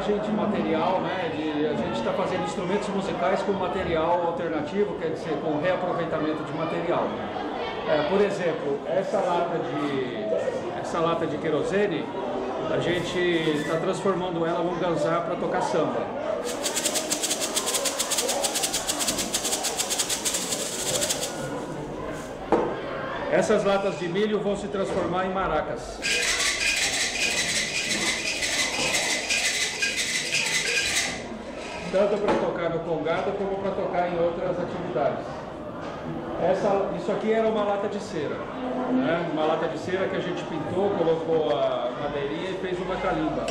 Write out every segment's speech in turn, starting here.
reciclagem de material, né? A gente está fazendo instrumentos musicais com material alternativo, quer dizer, com reaproveitamento de material. Por exemplo, essa lata de querosene, a gente está transformando ela num ganzá para tocar samba. Essas latas de milho vão se transformar em maracas. Tanto para tocar no congado como para tocar em outras atividades. Isso aqui era uma lata de cera, né? Uma lata de cera que a gente pintou, colocou a madeirinha e fez uma calimba.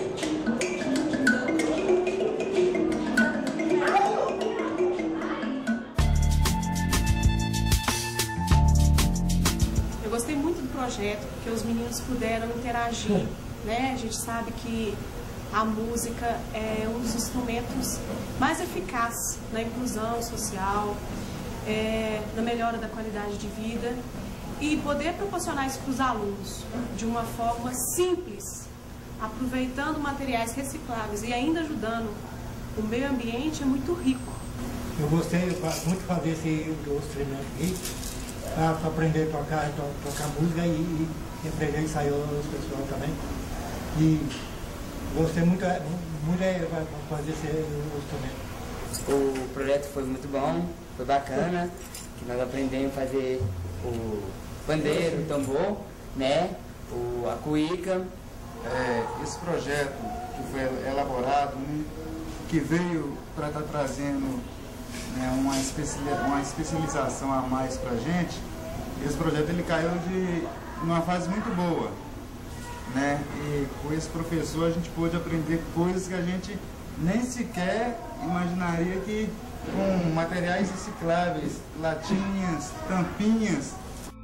Eu gostei muito do projeto, porque os meninos puderam interagir, né? A gente sabe que a música é um dos instrumentos mais eficazes na inclusão social, na melhora da qualidade de vida, e poder proporcionar isso para os alunos de uma forma simples, aproveitando materiais recicláveis e ainda ajudando o meio ambiente, é muito rico. Eu gostei muito de fazer esse instrumento aqui, para aprender a tocar música e aprender a ensaiar os pessoal também. E gostei muito de fazer esse instrumento. O projeto foi muito bom, foi bacana, que nós aprendemos a fazer o pandeiro, o tambor, né, a cuíca. Esse projeto que foi elaborado, né, que veio para estar trazendo, né, uma especialização a mais para a gente, esse projeto ele caiu numa fase muito boa, né, e com esse professor a gente pôde aprender coisas que a gente nem sequer imaginaria que com materiais recicláveis, latinhas, tampinhas.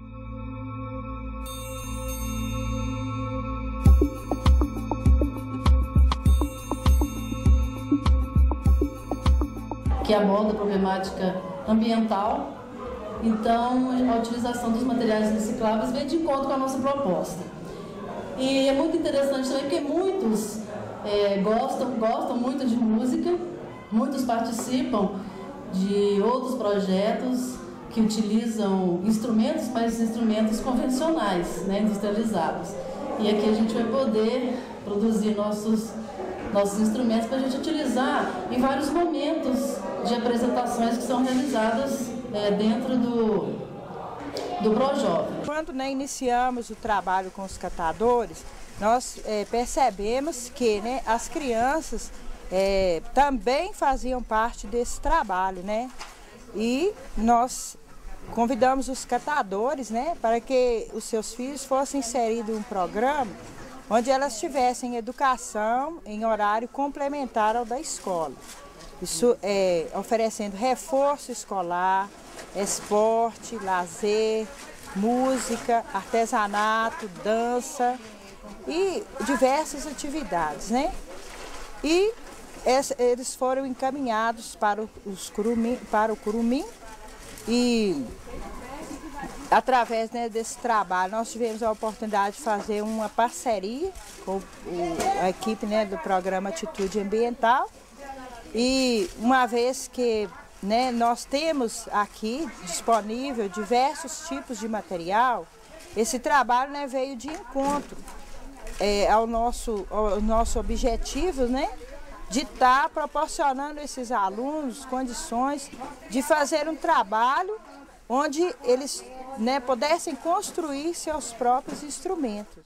Que aborda a problemática ambiental, então a utilização dos materiais recicláveis vem de encontro com a nossa proposta. E é muito interessante também porque muitos gostam muito de música, muitos participam de outros projetos que utilizam instrumentos, mas instrumentos convencionais, né, industrializados. E aqui a gente vai poder produzir nossos instrumentos para a gente utilizar em vários momentos de apresentações que são realizadas dentro do Projovem. Quando iniciamos o trabalho com os catadores, nós percebemos que, né, as crianças também faziam parte desse trabalho, né? E nós convidamos os catadores, né, para que os seus filhos fossem inseridos em um programa onde elas tivessem educação em horário complementar ao da escola. Isso oferecendo reforço escolar, esporte, lazer, música, artesanato, dança e diversas atividades, né? E eles foram encaminhados para o Curumim e através, né, desse trabalho nós tivemos a oportunidade de fazer uma parceria com a equipe, né, do programa Atitude Ambiental, e uma vez que, né, nós temos aqui disponível diversos tipos de material, esse trabalho, né, veio de encontro ao nosso objetivo, né, de estar proporcionando a esses alunos condições de fazer um trabalho onde eles, né, pudessem construir seus próprios instrumentos.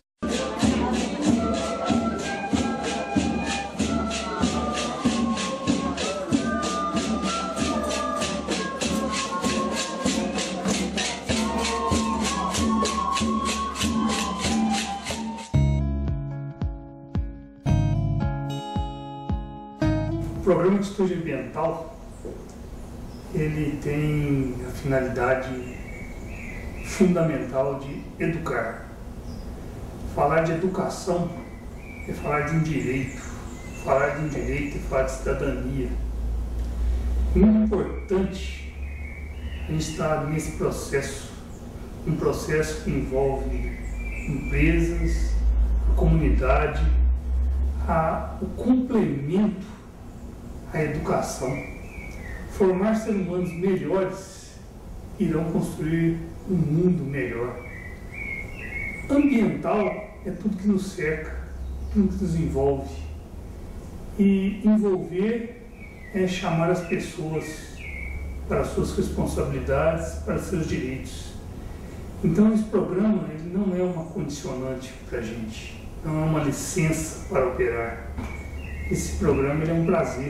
O programa de Atitude Ambiental, ele tem a finalidade fundamental de educar. Falar de educação é falar de um direito. Falar de um direito é falar de cidadania. Muito importante a gente estar nesse processo, um processo que envolve empresas, a comunidade, o complemento à educação. Formar seres humanos melhores irão construir um mundo melhor. Ambiental é tudo que nos cerca, tudo que nos envolve. E envolver é chamar as pessoas para suas responsabilidades, para seus direitos. Então esse programa ele não é uma condicionante para a gente, não é uma licença para operar. Esse programa ele é um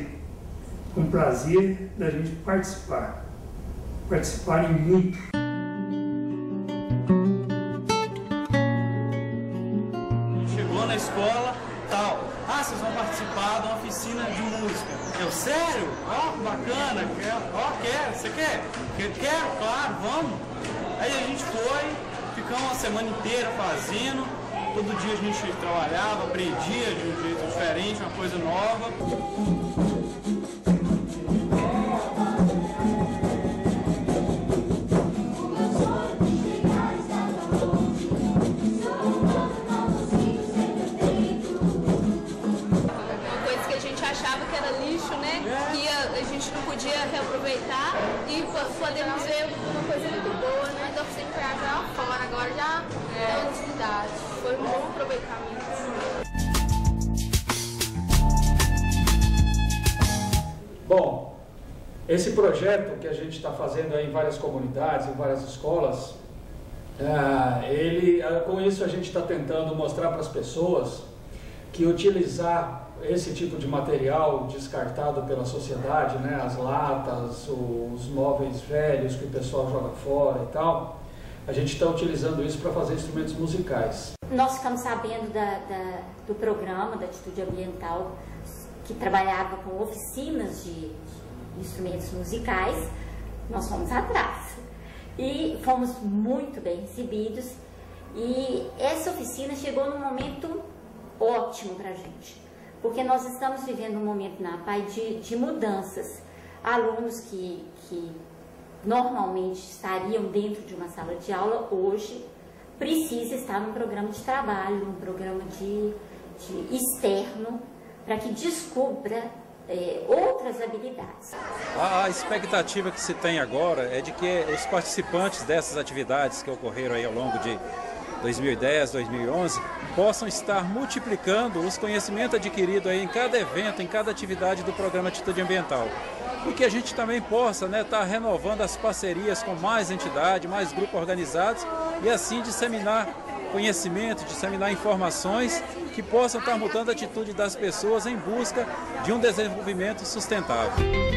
prazer da gente participar em muito. Chegou na escola, tal, vocês vão participar de uma oficina de música. Eu, sério? Ó, que bacana, quero, você quer? Quero, claro, vamos. Aí a gente foi, ficamos uma semana inteira fazendo, todo dia a gente trabalhava, aprendia de um jeito diferente, uma coisa nova. Reaproveitar e podemos ver uma coisa muito boa, né? Então sempre foi lá fora, agora já é utilidade. Foi um bom aproveitamento. Bom, esse projeto que a gente está fazendo aí em várias comunidades, em várias escolas, com isso a gente está tentando mostrar para as pessoas que utilizar esse tipo de material descartado pela sociedade, né, as latas, os móveis velhos que o pessoal joga fora e tal, a gente está utilizando isso para fazer instrumentos musicais. Nós ficamos sabendo do programa da Atitude Ambiental, que trabalhava com oficinas de instrumentos musicais. Nós fomos atrás e fomos muito bem recebidos, e essa oficina chegou num momento ótimo para a gente, porque nós estamos vivendo um momento na APAI de mudanças. Alunos que normalmente estariam dentro de uma sala de aula, hoje precisa estar num programa de trabalho, num programa de externo, para que descubra outras habilidades. A expectativa que se tem agora é de que os participantes dessas atividades que ocorreram aí ao longo de 2010, 2011, possam estar multiplicando os conhecimentos adquiridos aí em cada evento, em cada atividade do programa Atitude Ambiental. E que a gente também possa estar renovando as parcerias com mais entidades, mais grupos organizados, e assim disseminar conhecimento, disseminar informações que possam estar mudando a atitude das pessoas em busca de um desenvolvimento sustentável.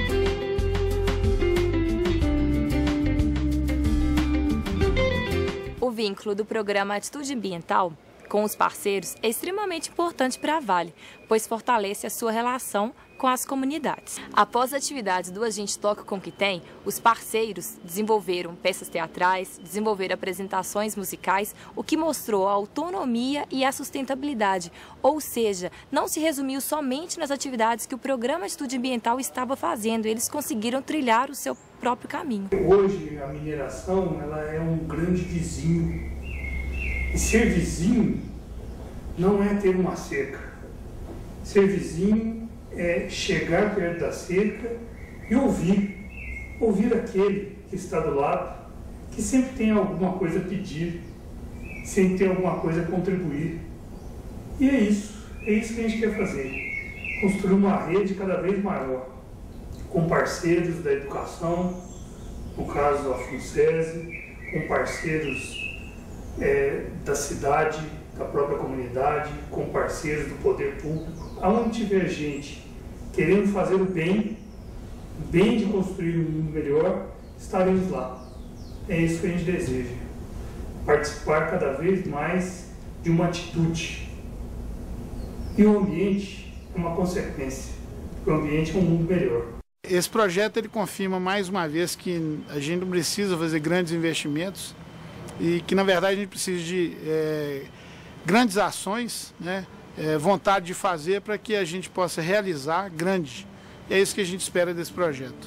O vínculo do programa Atitude Ambiental com os parceiros é extremamente importante para a Vale, pois fortalece a sua relação com as comunidades. Após as atividades do A Gente Toca com o que Tem, os parceiros desenvolveram peças teatrais, desenvolveram apresentações musicais, o que mostrou a autonomia e a sustentabilidade, ou seja, não se resumiu somente nas atividades que o programa Atitude Ambiental estava fazendo, eles conseguiram trilhar o seu próprio caminho. Hoje a mineração ela é um grande vizinho, e ser vizinho não é ter uma cerca. Ser vizinho é chegar perto da cerca e ouvir aquele que está do lado, que sempre tem alguma coisa a pedir, sempre tem alguma coisa a contribuir. E é isso que a gente quer fazer, construir uma rede cada vez maior, com parceiros da educação, no caso a FUNSESI, com parceiros da cidade, da própria comunidade, com parceiros do poder público. Aonde tiver gente querendo fazer o bem de construir um mundo melhor, estaremos lá. É isso que a gente deseja, participar cada vez mais de uma atitude. E o ambiente é uma consequência, o ambiente é um mundo melhor. Esse projeto ele confirma mais uma vez que a gente não precisa fazer grandes investimentos e que na verdade a gente precisa de grandes ações, né? Vontade de fazer para que a gente possa realizar grande. E é isso que a gente espera desse projeto.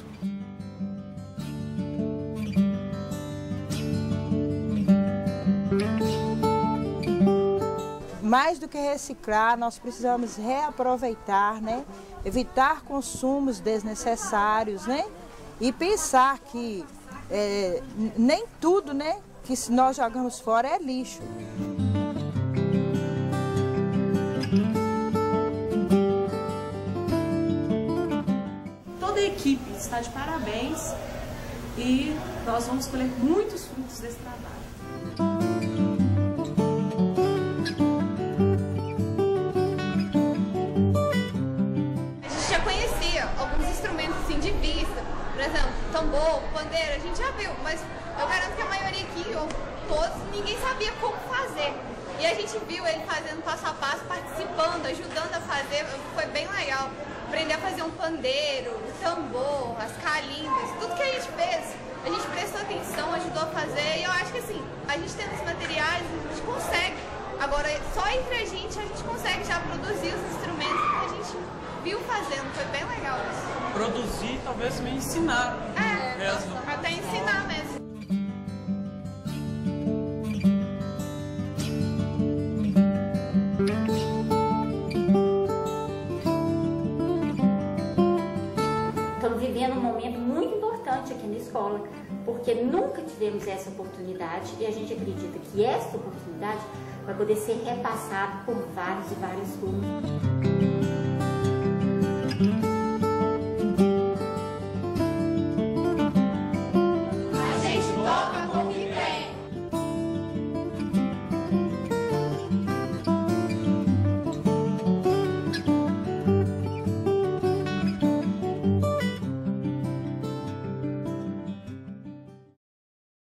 mais do que reciclar, nós precisamos reaproveitar, né? Evitar consumos desnecessários, né? E pensar que nem tudo, né, que nós jogamos fora é lixo. Toda a equipe está de parabéns e nós vamos colher muitos frutos desse trabalho. A gente já conhecia alguns instrumentos assim de vista, por exemplo, tambor, pandeiro, a gente já viu, mas eu garanto que a maioria aqui, ou todos, ninguém sabia como fazer. E a gente viu ele fazendo passo a passo, participando, ajudando a fazer, foi bem legal. Aprender a fazer um pandeiro, o tambor, as calimbas, tudo que a gente fez, a gente prestou atenção, ajudou a fazer, e eu acho que assim, a gente tendo os materiais, a gente consegue. Agora, só entre a gente consegue já produzir os instrumentos que a gente viu fazendo, foi bem legal isso. Produzir, talvez também ensinar. Mesmo. Até ensinar mesmo. Estamos vivendo um momento muito importante aqui na escola, porque nunca tivemos essa oportunidade e a gente acredita que essa oportunidade vai poder ser repassada por vários e vários turnos.